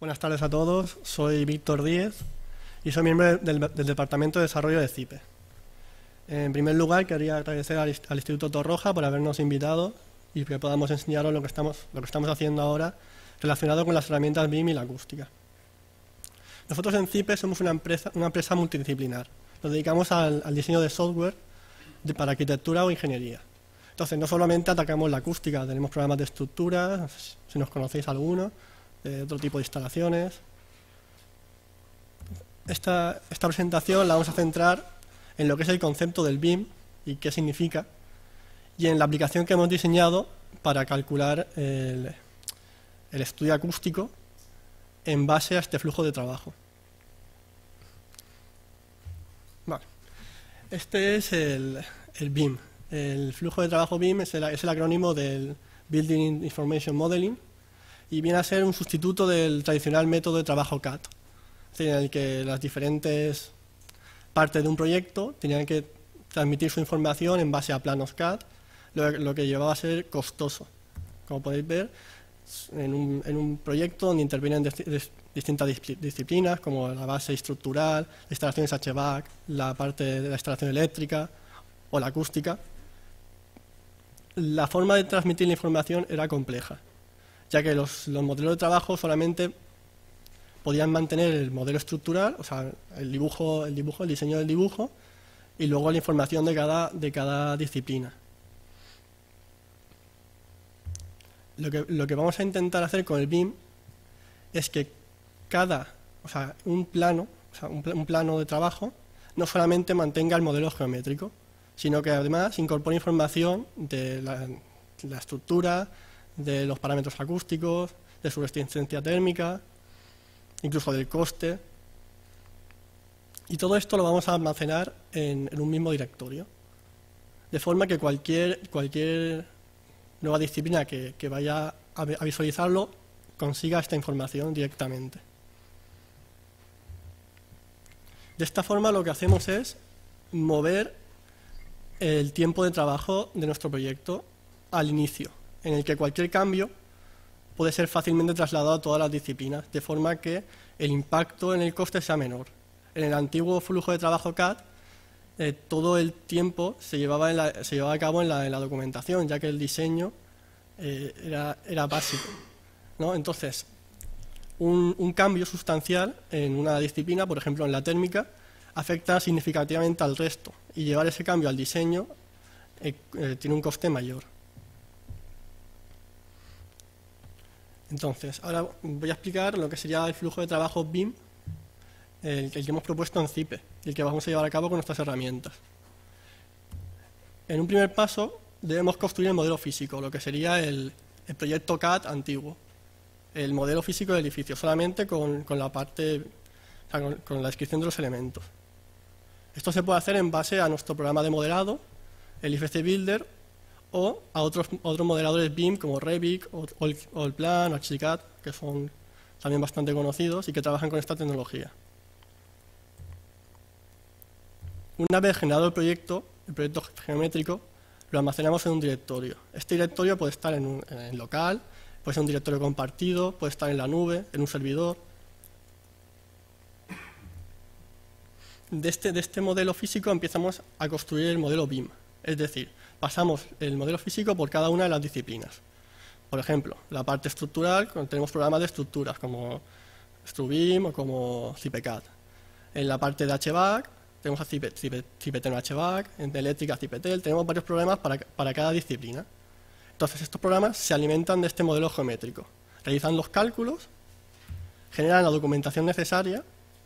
Buenas tardes a todos, soy Víctor Díez y soy miembro del Departamento de Desarrollo de CIPE. En primer lugar, quería agradecer al Instituto Torroja por habernos invitado y que podamos enseñaros lo que estamos haciendo ahora relacionado con las herramientas BIM y la acústica. Nosotros en CIPE somos una empresa multidisciplinar. Nos dedicamos al diseño de software para arquitectura o ingeniería. Entonces, no solamente atacamos la acústica, tenemos programas de estructura, si nos conocéis alguno, de otro tipo de instalaciones. Esta presentación la vamos a centrar en lo que es el concepto del BIM y qué significa, y en la aplicación que hemos diseñado para calcular el estudio acústico en base a este flujo de trabajo. Vale. Este es el BIM. El flujo de trabajo BIM es el acrónimo del Building Information Modeling y viene a ser un sustituto del tradicional método de trabajo CAD, en el que las diferentes partes de un proyecto tenían que transmitir su información en base a planos CAD, lo que llevaba a ser costoso. Como podéis ver, en un proyecto donde intervienen distintas disciplinas, como la base estructural, las instalaciones HVAC, la parte de la instalación eléctrica o la acústica, la forma de transmitir la información era compleja, ya que los modelos de trabajo solamente podían mantener el modelo estructural, o sea, el diseño del dibujo, y luego la información de cada disciplina. Lo que vamos a intentar hacer con el BIM es que un plano de trabajo no solamente mantenga el modelo geométrico, sino que además incorpore información de la estructura, de los parámetros acústicos, de su resistencia térmica, incluso del coste. Y todo esto lo vamos a almacenar en un mismo directorio, de forma que cualquier nueva disciplina que vaya a visualizarlo consiga esta información directamente. De esta forma lo que hacemos es mover el tiempo de trabajo de nuestro proyecto al inicio, en el que cualquier cambio puede ser fácilmente trasladado a todas las disciplinas, de forma que el impacto en el coste sea menor. En el antiguo flujo de trabajo CAD, todo el tiempo se llevaba a cabo en la documentación, ya que el diseño era básico, ¿no? Entonces, un cambio sustancial en una disciplina, por ejemplo en la térmica, afecta significativamente al resto, y llevar ese cambio al diseño tiene un coste mayor. Entonces, ahora voy a explicar lo que sería el flujo de trabajo BIM, el que hemos propuesto en CIPE, y el que vamos a llevar a cabo con nuestras herramientas. En un primer paso, debemos construir el modelo físico, lo que sería el proyecto CAD antiguo, el modelo físico del edificio, solamente con la descripción de los elementos. Esto se puede hacer en base a nuestro programa de modelado, el IFC Builder, o a otros modeladores BIM como Revit, Allplan o Archicad, que son también bastante conocidos y que trabajan con esta tecnología. Una vez generado el proyecto geométrico, lo almacenamos en un directorio. Este directorio puede estar en local, puede ser un directorio compartido, puede estar en la nube, en un servidor. De este modelo físico empezamos a construir el modelo BIM, es decir, pasamos el modelo físico por cada una de las disciplinas. Por ejemplo, la parte estructural, tenemos programas de estructuras como StruBIM o como CIPECAD. En la parte de HVAC, tenemos a CIPETEL HVAC, en eléctrica CIPETEL, tenemos varios programas para cada disciplina. Entonces, estos programas se alimentan de este modelo geométrico, realizan los cálculos, generan la documentación necesaria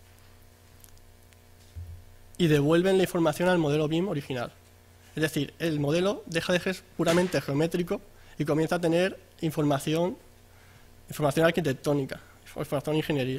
y devuelven la información al modelo BIM original. Es decir, el modelo deja de ser puramente geométrico y comienza a tener información arquitectónica, información ingenieril.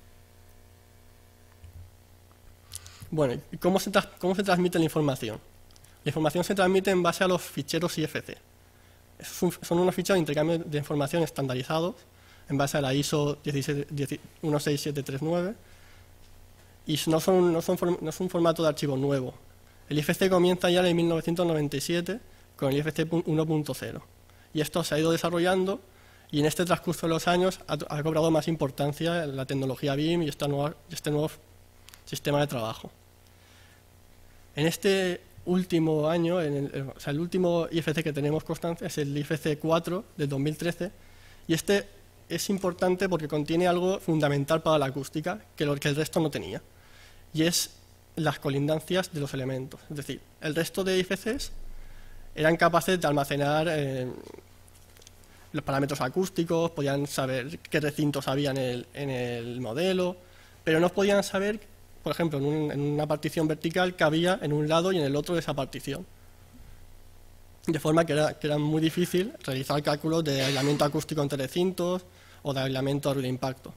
Bueno, ¿y cómo se transmite la información? La información se transmite en base a los ficheros IFC. Son unos ficheros de intercambio de información estandarizados en base a la ISO 16739 y no es un formato de archivo nuevo. El IFC comienza ya en 1997 con el IFC 1.0 y esto se ha ido desarrollando Y en este transcurso de los años ha cobrado más importancia la tecnología BIM y este nuevo sistema de trabajo. En este último año, el último IFC que tenemos constancia es el IFC 4 del 2013, y este es importante porque contiene algo fundamental para la acústica que el resto no tenía, y es las colindancias de los elementos. Es decir, el resto de IFCs eran capaces de almacenar los parámetros acústicos, podían saber qué recintos había en el modelo, pero no podían saber, por ejemplo, en una partición vertical que había en un lado y en el otro de esa partición. De forma que era muy difícil realizar cálculos de aislamiento acústico entre recintos o de aislamiento a ruido de impacto.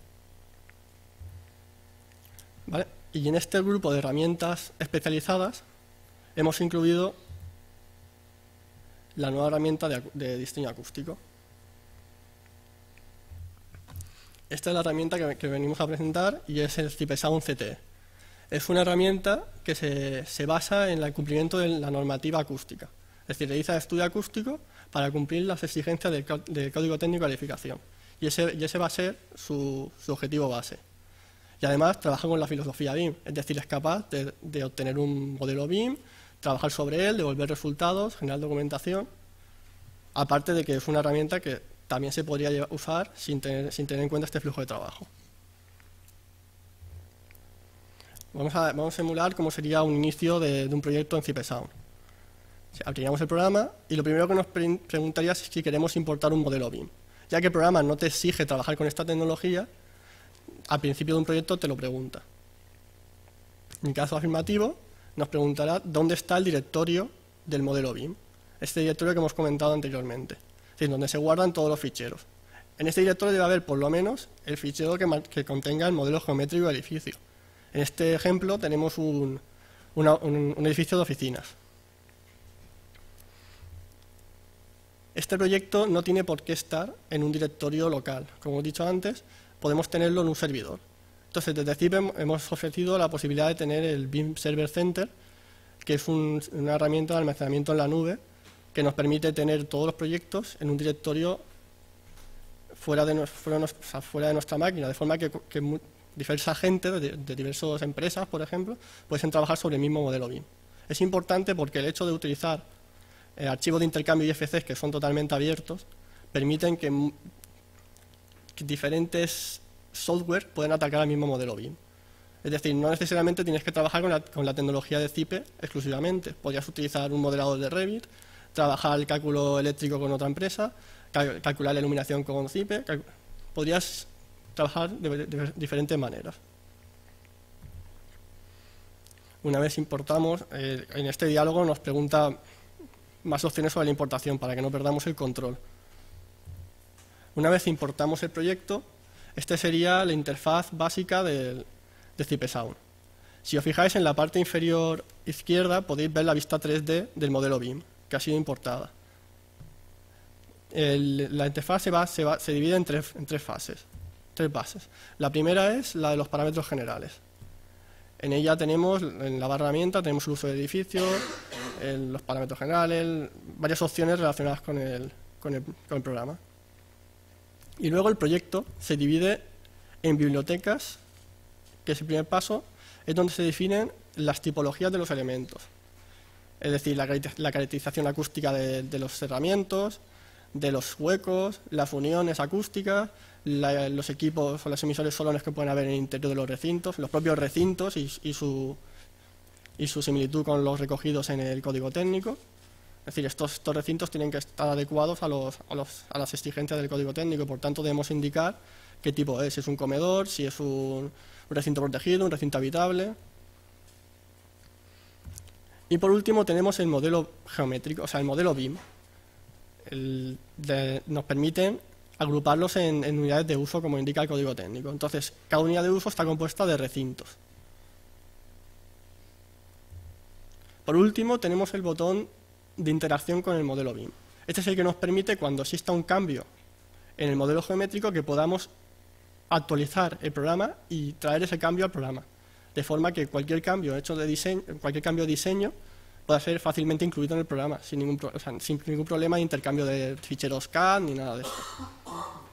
¿Vale? Y en este grupo de herramientas especializadas hemos incluido la nueva herramienta de diseño acústico. Esta es la herramienta que venimos a presentar y es el CipeSound CTE. Es una herramienta que se basa en el cumplimiento de la normativa acústica. Es decir, realiza estudio acústico para cumplir las exigencias del Código Técnico de Calificación. Y ese va a ser su objetivo base. Y además trabaja con la filosofía BIM, es decir, es capaz de obtener un modelo BIM, trabajar sobre él, devolver resultados, generar documentación. Aparte de que es una herramienta que también se podría usar sin tener en cuenta este flujo de trabajo. Vamos a simular cómo sería un inicio de un proyecto en CipeSound. Abriríamos el programa y lo primero que nos preguntaría es si queremos importar un modelo BIM. Ya que el programa no te exige trabajar con esta tecnología, al principio de un proyecto te lo pregunta. En caso afirmativo, nos preguntará dónde está el directorio del modelo BIM, este directorio que hemos comentado anteriormente, es decir, donde se guardan todos los ficheros. En este directorio debe haber por lo menos el fichero que contenga el modelo geométrico del edificio. En este ejemplo tenemos un edificio de oficinas. Este proyecto no tiene por qué estar en un directorio local. Como he dicho antes, podemos tenerlo en un servidor. Entonces, desde CIPE hemos ofrecido la posibilidad de tener el BIM Server Center, que es una herramienta de almacenamiento en la nube que nos permite tener todos los proyectos en un directorio fuera de nuestra máquina, de forma que diversa gente de diversas empresas, por ejemplo, pueden trabajar sobre el mismo modelo BIM. Es importante porque el hecho de utilizar archivos de intercambio IFCs que son totalmente abiertos permiten que diferentes software pueden atacar al mismo modelo BIM. Es decir, no necesariamente tienes que trabajar con la tecnología de CIPE exclusivamente. Podrías utilizar un modelador de Revit, trabajar el cálculo eléctrico con otra empresa, calcular la iluminación con CIPE. Podrías trabajar de diferentes maneras. Una vez importamos, en este diálogo nos pregunta más opciones sobre la importación para que no perdamos el control. Una vez importamos el proyecto, esta sería la interfaz básica de CipeSound. Si os fijáis en la parte inferior izquierda podéis ver la vista 3D del modelo BIM que ha sido importada. La interfaz se divide en tres bases. La primera es la de los parámetros generales. En ella tenemos, en la barra herramienta, tenemos el uso del edificio, los parámetros generales, varias opciones relacionadas con el programa. Y luego el proyecto se divide en bibliotecas, que es el primer paso, es donde se definen las tipologías de los elementos. Es decir, la caracterización acústica de los cerramientos, de los huecos, las uniones acústicas, los equipos o los emisores solones que pueden haber en el interior de los recintos, los propios recintos y su similitud con los recogidos en el código técnico. Es decir, estos recintos tienen que estar adecuados a las exigencias del código técnico, por tanto debemos indicar qué tipo es, si es un comedor, si es un recinto protegido, un recinto habitable. Y por último tenemos el modelo geométrico, o sea, el modelo BIM. Nos permiten agruparlos en unidades de uso, como indica el código técnico. Entonces, cada unidad de uso está compuesta de recintos. Por último, tenemos el botón de interacción con el modelo BIM. Este es el que nos permite, cuando exista un cambio en el modelo geométrico, que podamos actualizar el programa y traer ese cambio al programa, de forma que cualquier cambio de diseño pueda ser fácilmente incluido en el programa, sin ningún problema de intercambio de ficheros CAD ni nada de esto.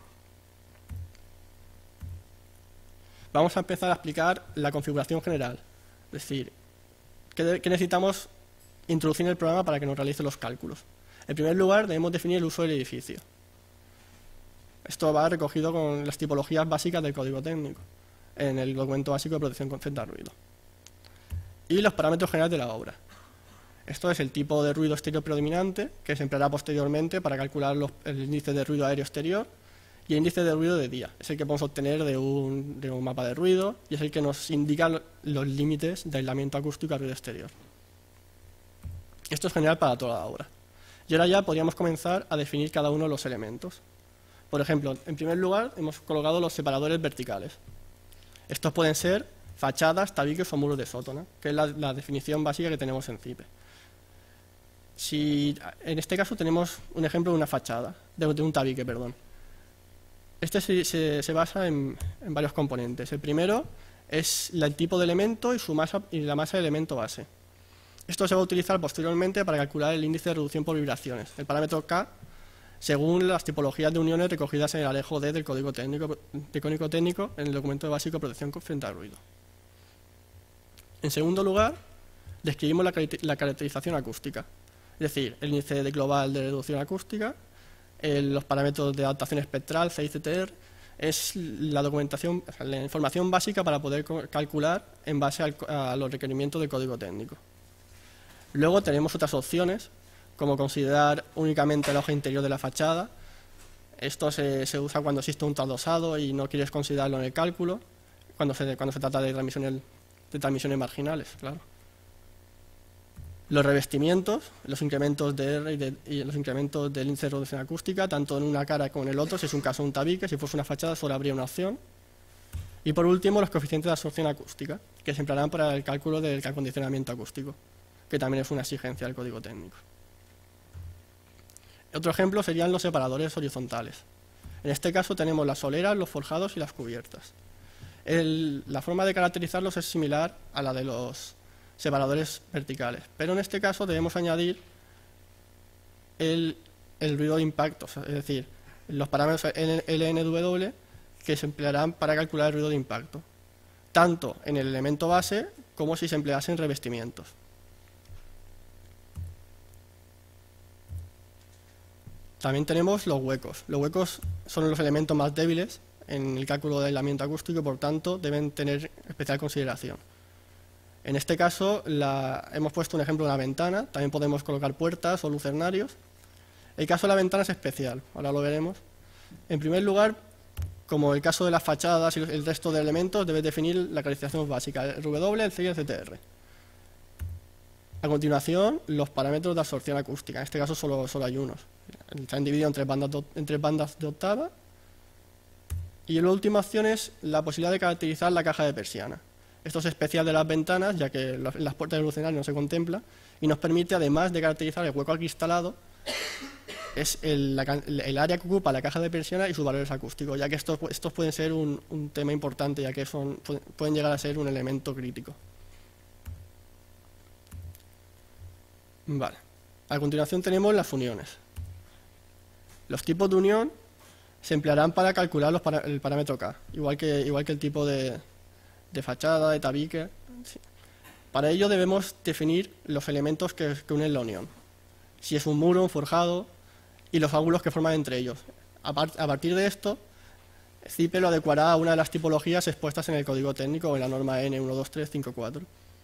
Vamos a empezar a explicar la configuración general, es decir, qué necesitamos introducir en el programa para que nos realice los cálculos. En primer lugar, debemos definir el uso del edificio. Esto va recogido con las tipologías básicas del código técnico, en el documento básico de protección frente al ruido. Y los parámetros generales de la obra. Esto es el tipo de ruido exterior predominante, que se empleará posteriormente para calcular el índice de ruido aéreo exterior y el índice de ruido de día. Es el que podemos obtener de un mapa de ruido y es el que nos indica los límites de aislamiento acústico al ruido exterior. Esto es general para toda la obra. Y ahora ya podríamos comenzar a definir cada uno de los elementos. Por ejemplo, en primer lugar, hemos colocado los separadores verticales. Estos pueden ser fachadas, tabiques o muros de sótano, que es la definición básica que tenemos en CIPE. En este caso tenemos un ejemplo de una fachada, de un tabique, perdón. Este se basa en varios componentes. El primero es el tipo de elemento y la masa de elemento base. Esto se va a utilizar posteriormente para calcular el índice de reducción por vibraciones, el parámetro K, según las tipologías de uniones recogidas en el alejo D del código técnico en el documento básico de protección frente al ruido. En segundo lugar, describimos la caracterización acústica, es decir, el índice global de reducción acústica, los parámetros de adaptación espectral, CICTR, es la documentación, la información básica para poder calcular en base a los requerimientos del código técnico. Luego tenemos otras opciones, como considerar únicamente el hoja interior de la fachada. Esto se usa cuando existe un trasdosado y no quieres considerarlo en el cálculo, cuando se trata de transmisiones marginales, claro. Los revestimientos, los incrementos de R y los incrementos del índice de reducción acústica, tanto en una cara como en el otro, si es un caso de un tabique, si fuese una fachada solo habría una opción. Y por último, los coeficientes de absorción acústica, que se emplearán para el cálculo del acondicionamiento acústico, que también es una exigencia del código técnico. Otro ejemplo serían los separadores horizontales. En este caso tenemos las soleras, los forjados y las cubiertas. La forma de caracterizarlos es similar a la de los separadores verticales, pero en este caso debemos añadir el ruido de impacto, es decir, los parámetros LNW que se emplearán para calcular el ruido de impacto, tanto en el elemento base como si se empleasen revestimientos. También tenemos los huecos. Los huecos son los elementos más débiles en el cálculo del aislamiento acústico y por tanto deben tener especial consideración. En este caso hemos puesto un ejemplo de una ventana, también podemos colocar puertas o lucernarios. El caso de la ventana es especial, ahora lo veremos. En primer lugar, como el caso de las fachadas y el resto de elementos, debes definir la caracterización básica, el RW, el C y el CTR. A continuación, los parámetros de absorción acústica, en este caso solo hay unos. Están divididos en tres bandas de octava. Y la última opción es la posibilidad de caracterizar la caja de persiana. Esto es especial de las ventanas, ya que en las puertas de lucernarios no se contempla, y nos permite, además de caracterizar el hueco acristalado, es el área que ocupa la caja de persiana y sus valores acústicos, ya que estos pueden ser un tema importante, ya que pueden llegar a ser un elemento crítico. Vale. A continuación tenemos las uniones. Los tipos de unión se emplearán para calcular el parámetro K, igual que el tipo de fachada, de tabique. Sí. Para ello debemos definir los elementos que unen la unión. Si es un muro, un forjado y los ángulos que forman entre ellos. A partir de esto, CIPE lo adecuará a una de las tipologías expuestas en el código técnico o en la norma N12354.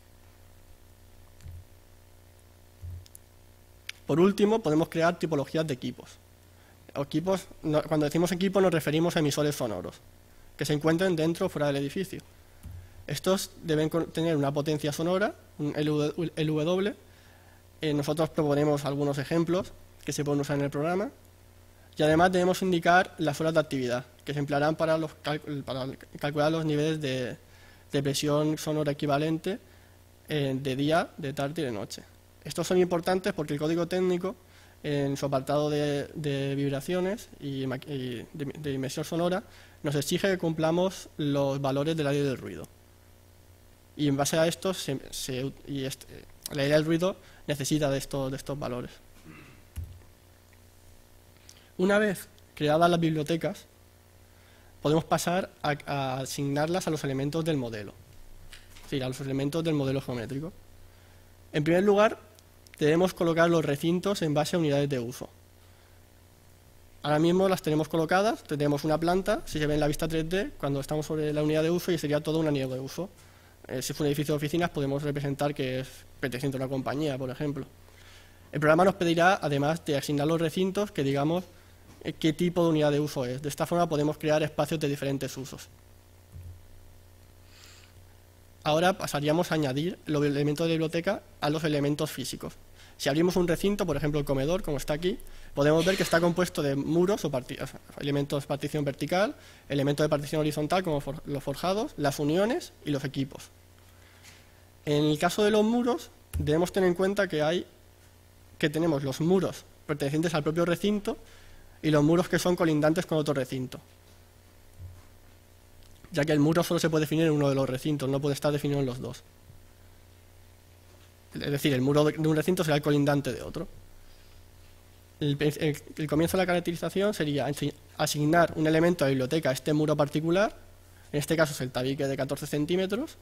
Por último, podemos crear tipologías de equipos. Cuando decimos equipo nos referimos a emisores sonoros, que se encuentren dentro o fuera del edificio. Estos deben tener una potencia sonora, un LW. Nosotros proponemos algunos ejemplos que se pueden usar en el programa. Y además debemos indicar las horas de actividad, que se emplearán para calcular los niveles de presión sonora equivalente de día, de tarde y de noche. Estos son importantes porque el código técnico, en su apartado de vibraciones y de inmersión sonora, nos exige que cumplamos los valores del área del ruido. Y en base a esto, la área del ruido necesita de estos valores. Una vez creadas las bibliotecas, podemos pasar a asignarlas a los elementos del modelo, es decir, a los elementos del modelo geométrico. En primer lugar, debemos colocar los recintos en base a unidades de uso. Ahora mismo las tenemos colocadas, tenemos una planta, si se ve en la vista 3D, cuando estamos sobre la unidad de uso, y sería toda una unidad de uso. Si es un edificio de oficinas, podemos representar que es perteneciente a una compañía, por ejemplo. El programa nos pedirá, además de asignar los recintos, que digamos qué tipo de unidad de uso es. De esta forma podemos crear espacios de diferentes usos. Ahora pasaríamos a añadir los elementos de biblioteca a los elementos físicos. Si abrimos un recinto, por ejemplo el comedor, como está aquí, podemos ver que está compuesto de muros o elementos de partición vertical, elementos de partición horizontal como los forjados, las uniones y los equipos. En el caso de los muros, debemos tener en cuenta que tenemos los muros pertenecientes al propio recinto y los muros que son colindantes con otro recinto, ya que el muro solo se puede definir en uno de los recintos, no puede estar definido en los dos. Es decir, el muro de un recinto será el colindante de otro. El comienzo de la caracterización sería asignar un elemento de biblioteca a este muro particular, en este caso es el tabique de 14 centímetros,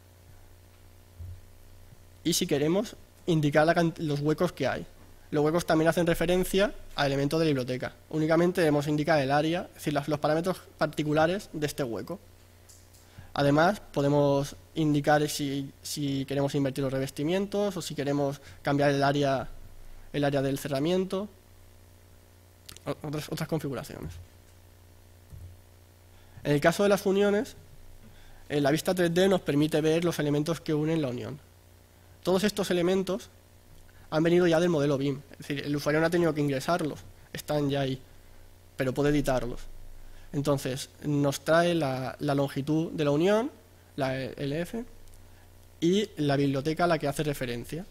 y si queremos indicar los huecos que hay. Los huecos también hacen referencia a elementos de la biblioteca. Únicamente debemos indicar el área, es decir, los parámetros particulares de este hueco. Además, podemos indicar si queremos invertir los revestimientos o si queremos cambiar el área del cerramiento, otras configuraciones. En el caso de las uniones, la vista 3D nos permite ver los elementos que unen la unión. Todos estos elementos han venido ya del modelo BIM, es decir, el usuario no ha tenido que ingresarlos, están ya ahí, pero puede editarlos. Entonces, nos trae la longitud de la unión, la LF, y la biblioteca a la que hace referencia.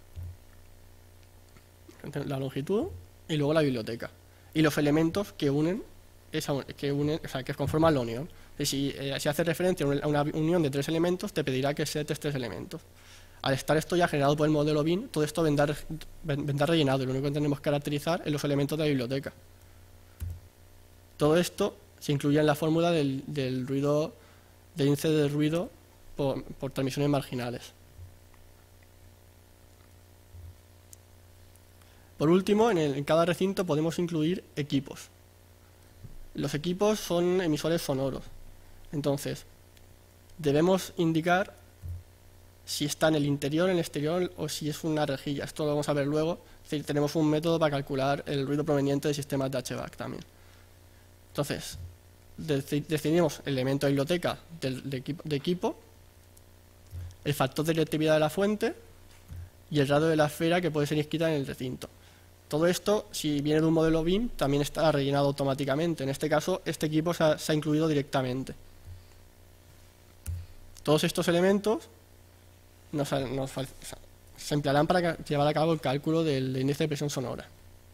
La longitud y luego la biblioteca. Y los elementos que conforman la unión. Y si hace referencia a una unión de 3 elementos, te pedirá que setes 3 elementos. Al estar esto ya generado por el modelo BIM, todo esto vendrá rellenado y lo único que tenemos que caracterizar es los elementos de la biblioteca. Todo esto se incluye en la fórmula del índice de ruido por transmisiones marginales. Por último, en cada recinto podemos incluir equipos. Los equipos son emisores sonoros. Entonces, debemos indicar si está en el interior, en el exterior o si es una rejilla. Esto lo vamos a ver luego. Es decir, tenemos un método para calcular el ruido proveniente de sistemas de HVAC también. Entonces, definimos el elemento de biblioteca de equipo, el factor de directividad de la fuente y el radio de la esfera que puede ser inscrita en el recinto. Todo esto, si viene de un modelo BIM, también está rellenado automáticamente. En este caso, este equipo se ha incluido directamente. Todos estos elementos se emplearán para llevar a cabo el cálculo del índice de presión sonora.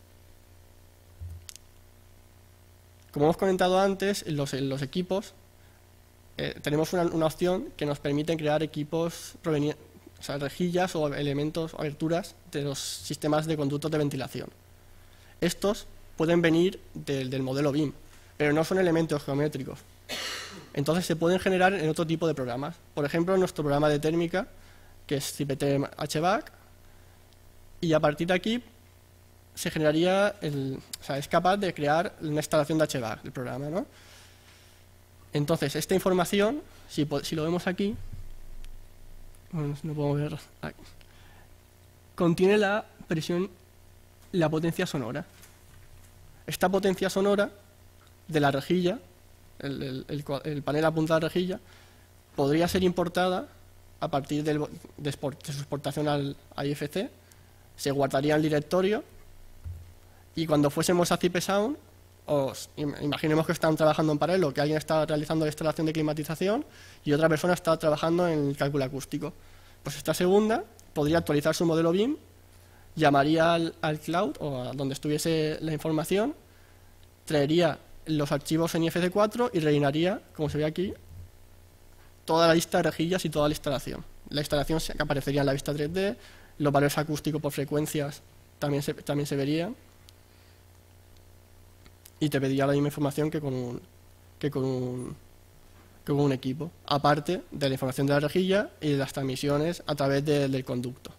Como hemos comentado antes, en los equipos tenemos una opción que nos permite crear equipos rejillas o elementos o aberturas de los sistemas de conductos de ventilación. Estos pueden venir del modelo BIM, pero no son elementos geométricos. Entonces se pueden generar en otro tipo de programas. Por ejemplo, en nuestro programa de térmica, que es CPT HVAC, y a partir de aquí se generaría, es capaz de crear una instalación de HVAC, el programa, ¿no? Entonces, esta información, si lo vemos aquí, bueno, no puedo ver, aquí, contiene la presión, la potencia sonora. Esta potencia sonora de la rejilla, el panel apuntado a la rejilla, podría ser importada a partir de su exportación a IFC, se guardaría en el directorio y cuando fuésemos a CipeSound, imaginemos que están trabajando en paralelo, que alguien está realizando la instalación de climatización y otra persona está trabajando en el cálculo acústico. Pues esta segunda podría actualizar su modelo BIM, llamaría al cloud o a donde estuviese la información, traería los archivos en IFC4 y rellenaría, como se ve aquí, toda la lista de rejillas y toda la instalación. La instalación que aparecería en la vista 3D, los valores acústicos por frecuencias también se verían y te pediría la misma información que con que con un equipo, aparte de la información de la rejilla y de las transmisiones a través del conducto.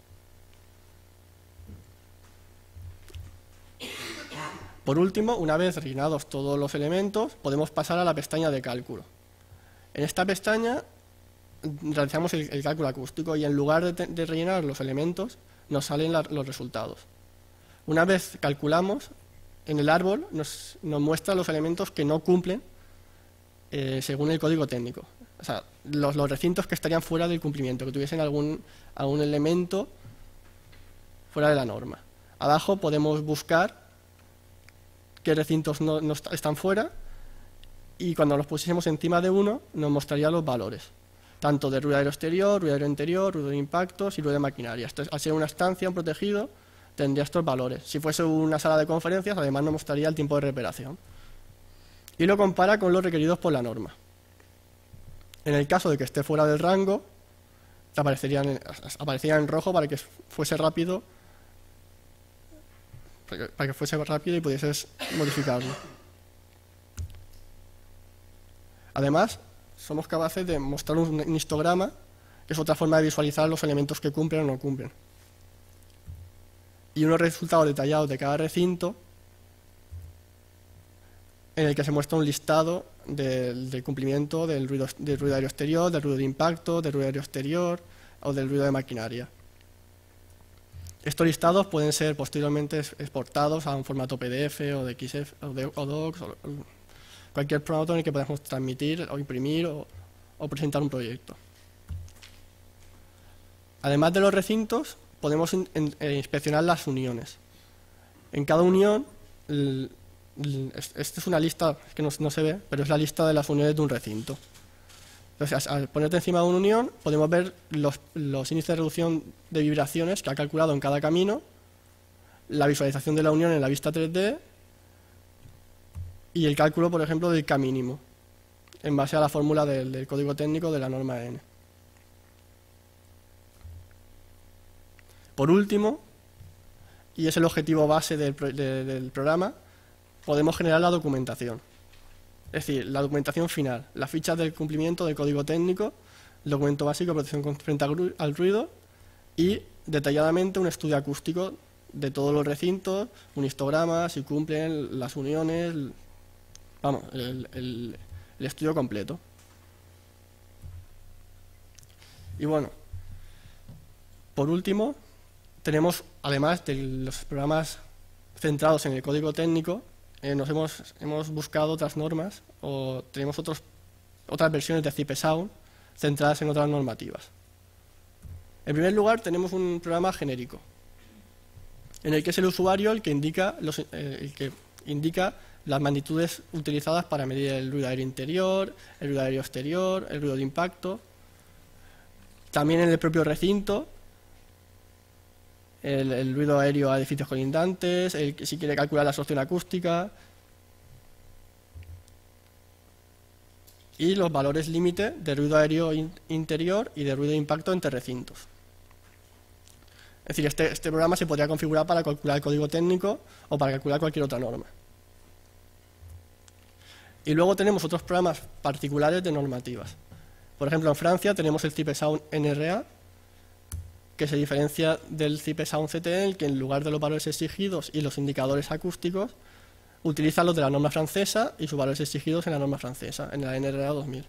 Por último, una vez rellenados todos los elementos, podemos pasar a la pestaña de cálculo. En esta pestaña realizamos el cálculo acústico y en lugar de rellenar los elementos, nos salen los resultados. Una vez calculamos, en el árbol nos muestra los elementos que no cumplen según el código técnico. O sea, los recintos que estarían fuera del cumplimiento, que tuviesen algún elemento fuera de la norma. Abajo podemos buscar qué recintos no están fuera y cuando los pusiésemos encima de uno nos mostraría los valores, tanto de ruido aéreo exterior, ruido aéreo interior, ruido de impactos y ruido de maquinaria. Esto es, al ser una estancia, un protegido, tendría estos valores. Si fuese una sala de conferencias, además nos mostraría el tiempo de recuperación. Y lo compara con los requeridos por la norma. En el caso de que esté fuera del rango, aparecería en rojo para que fuese rápido, y pudieses modificarlo. Además, somos capaces de mostrar un histograma, que es otra forma de visualizar los elementos que cumplen o no cumplen. Y unos resultados detallados de cada recinto, en el que se muestra un listado del cumplimiento del ruido aéreo exterior, del ruido de impacto, del ruido aéreo exterior o del ruido de maquinaria. Estos listados pueden ser posteriormente exportados a un formato PDF o de XF o Docs, o cualquier formato en el que podamos transmitir o imprimir o presentar un proyecto. Además de los recintos, podemos inspeccionar las uniones. En cada unión, esta es una lista que no se ve, pero es la lista de las uniones de un recinto. Entonces, al ponerte encima de una unión, podemos ver los índices de reducción de vibraciones que ha calculado en cada camino, la visualización de la unión en la vista 3D y el cálculo, por ejemplo, del K mínimo, en base a la fórmula del código técnico de la norma N. Por último, y es el objetivo base del programa, podemos generar la documentación. Es decir, la documentación final, las fichas del cumplimiento del código técnico, el documento básico de protección frente al ruido y detalladamente un estudio acústico de todos los recintos, un histograma, si cumplen las uniones, vamos, el estudio completo. Y bueno, por último, tenemos, además de los programas centrados en el código técnico, hemos buscado otras normas o tenemos otras versiones de CIPE-Sound centradas en otras normativas. En primer lugar, tenemos un programa genérico, en el que es el usuario el que indica las magnitudes utilizadas para medir el ruido aéreo interior, el ruido aéreo exterior, el ruido de impacto. También en el propio recinto, el ruido aéreo a edificios colindantes, si quiere calcular la absorción acústica y los valores límite de ruido aéreo interior y de ruido de impacto entre recintos. Es decir, este programa se podría configurar para calcular el código técnico o para calcular cualquier otra norma. Y luego tenemos otros programas particulares de normativas. Por ejemplo, en Francia tenemos el CIPE-Sound NRA, que se diferencia del CIPE-Sound CTE, en que en lugar de los valores exigidos y los indicadores acústicos, utiliza los de la norma francesa y sus valores exigidos en la norma francesa, en la NRA 2000.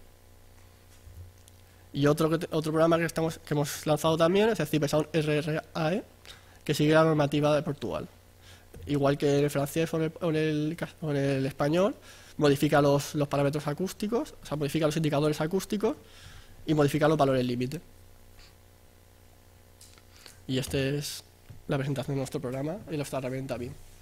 Y otro programa que hemos lanzado también es el CIPE-Sound RRAE, que sigue la normativa de Portugal. Igual que el francés o el español, modifica los parámetros acústicos, o sea, modifica los indicadores acústicos y modifica los valores límite. Y esta es la presentación de nuestro programa y nuestra herramienta BIM.